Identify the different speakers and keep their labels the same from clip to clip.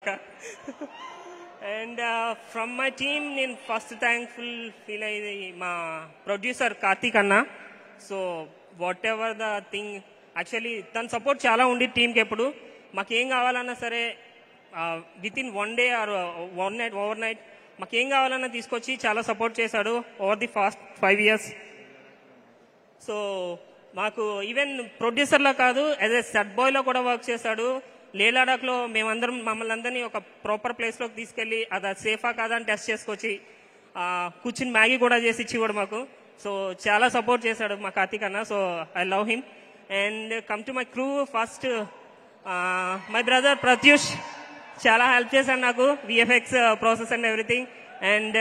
Speaker 1: Maka. And from my team, నేను first thankful feel అయ్యేది మా ప్రొడ్యూసర్ కార్తీక్ అన్న. So whatever the thing, actually తన సపోర్ట్ చాలా ఉంది టీంకి. ఎప్పుడు మాకేం కావాలన్నా సరే within 1 day or overnight మాకేం కావాలన్నా తీసుకొచ్చి చాలా సపోర్ట్ చేశాడు over the past 5 years. So మాకు ఈవెన్ ప్రొడ్యూసర్లో కాదు, యాజ్ ఎ సెట్ బాయ్లో కూడా వర్క్ చేశాడు. లే లడాఖ్లో మమ్మల్ని అందరినీ ఒక ప్రాపర్ ప్లేస్లోకి తీసుకెళ్ళి అది సేఫా కాదా అని టెస్ట్ చేసుకొచ్చి కూర్చుని మ్యాగీ కూడా చేసి ఇచ్చివాడు మాకు. సో చాలా సపోర్ట్ చేశాడు మా కార్తీక్ అన్న. So I love him. And come to my crew, first my brother Pratyush చాలా హెల్ప్ చేశాడు నాకు, VFX process and everything. And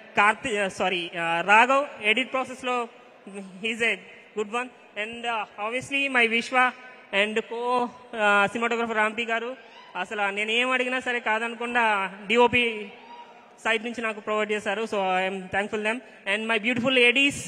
Speaker 1: Raghav edit ప్రాసెస్లో he's a good one. And obviously my Vishwa and cinematographer Rampi గారు. అసలు నేను ఏం అడిగినా సరే కాదనకుండా డిఓపి సైడ్ నుంచి నాకు ప్రొవైడ్ చేశారు. So I'm thankful them. And my beautiful ladies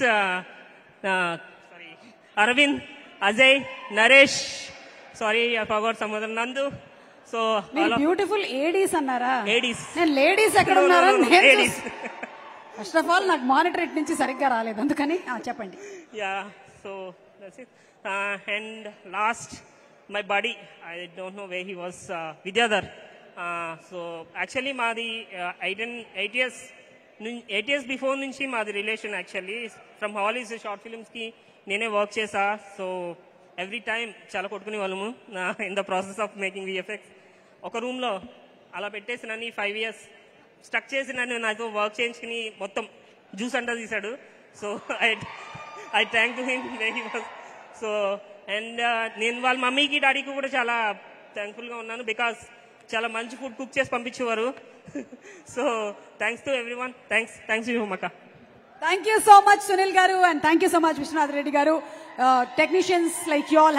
Speaker 1: Arvind, Ajay, Naresh, sorry I forgot some other, Nandu. So
Speaker 2: beautiful ఏడీస్ అన్నారా?
Speaker 1: లేడీస్.
Speaker 2: నేను లేడీస్ ఎక్కడ ఉన్నారా? ఫస్ట్ ఆఫ్ ఆల్ నాకు మానిటర్ నుంచి సరిగ్గా రాలేదు, అందుకని చెప్పండి.
Speaker 1: Yeah, so that's it. And last my buddy, I don't know way he was, Vidyadhar. So actually మాది 8 years బిఫోర్ నుంచి మాది రిలేషన్. యాక్చువల్లీ ఫ్రమ్ హాలీస్ షార్ట్ ఫిల్మ్స్కి నేనే వర్క్ చేసా. సో ఎవ్రీ టైం చాలా కొట్టుకునే వాళ్ళము in the process of making VFX. ఒక రూమ్లో అలా పెట్టేసి నన్ను 5 years స్టక్ చేసి నన్ను నాతో వర్క్ చేయించుకుని మొత్తం జ్యూస్ అంతా తీశాడు. So I thank to him way he was. So and నేను వాళ్ళ మమ్మీకి డాడీకి కూడా చాలా థ్యాంక్ఫుల్గా ఉన్నాను, బికాస్ చాలా మంచి ఫుడ్ కుక్ చేసి పంపించేవారు. So thanks to everyone. Thanks you మక్క.
Speaker 2: Thank you so much Sunil గారు, and thank you so much Vishwanath Reddy గారు. Technicians like you all